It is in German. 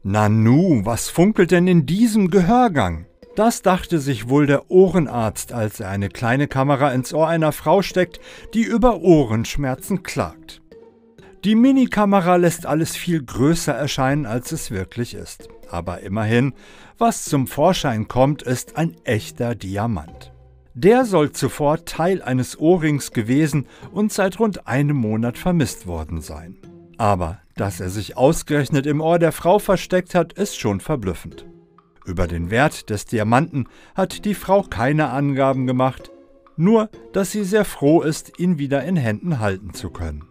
Nanu, was funkelt denn in diesem Gehörgang? Das dachte sich wohl der Ohrenarzt, als er eine kleine Kamera ins Ohr einer Frau steckt, die über Ohrenschmerzen klagt. Die Minikamera lässt alles viel größer erscheinen, als es wirklich ist. Aber immerhin, was zum Vorschein kommt, ist ein echter Diamant. Der soll zuvor Teil eines Ohrrings gewesen und seit rund einem Monat vermisst worden sein. Aber dass er sich ausgerechnet im Ohr der Frau versteckt hat, ist schon verblüffend. Über den Wert des Diamanten hat die Frau keine Angaben gemacht, nur dass sie sehr froh ist, ihn wieder in Händen halten zu können.